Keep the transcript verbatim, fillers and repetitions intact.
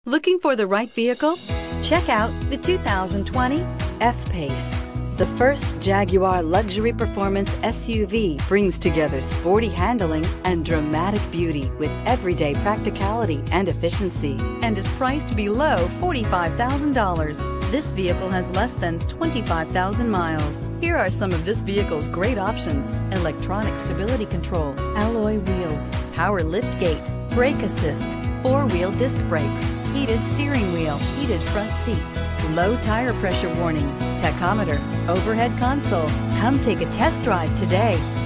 Looking for the right vehicle? Check out the two thousand twenty F-Pace. The first Jaguar luxury performance S U V brings together sporty handling and dramatic beauty with everyday practicality and efficiency, and is priced below forty-five thousand dollars. This vehicle has less than twenty-five thousand miles. Here are some of this vehicle's great options: electronic stability control, alloy wheels, power liftgate, brake assist, four-wheel disc brakes, heated steering wheel, heated front seats, low tire pressure warning, tachometer, overhead console. Come take a test drive today.